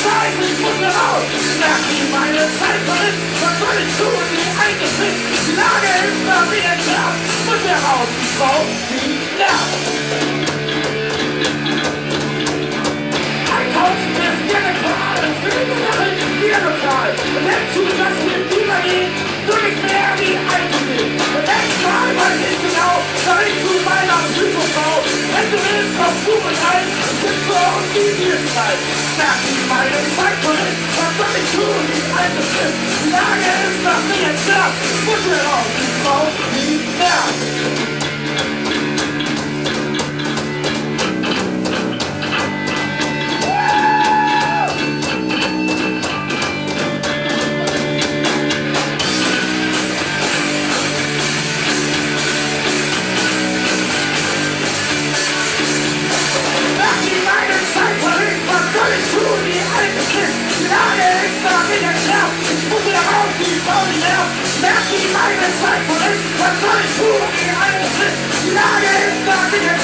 Scheiße, ich muss hier raus. Sag wie meine Zeit verrückt, was soll ich tun, wie eingeschickt? Die Lage ist mir wieder klar, ich muss hier raus, die Frau, die nervt. Einkaufen ist gerne Qual, ich will nur noch ins Bierlokal. Und dazu, dass wir übergehen, nur nicht mehr wie einzugehen. Und nächstes Mal weiß ich genau, dass ich zu meiner Psychofrau, wenn du willst, auf Google ein, und sitzt vor uns die Bierstreit. Sag wie meine Zeit verrückt, was soll ich tun, wie eingeschickt? Die Lage ist nach mir jetzt klar, ich muss hier raus, die Frau, die nervt. Merk wie meine Zeit verrückt, was soll ich tun, wie alles ist, die Lage ist nach mir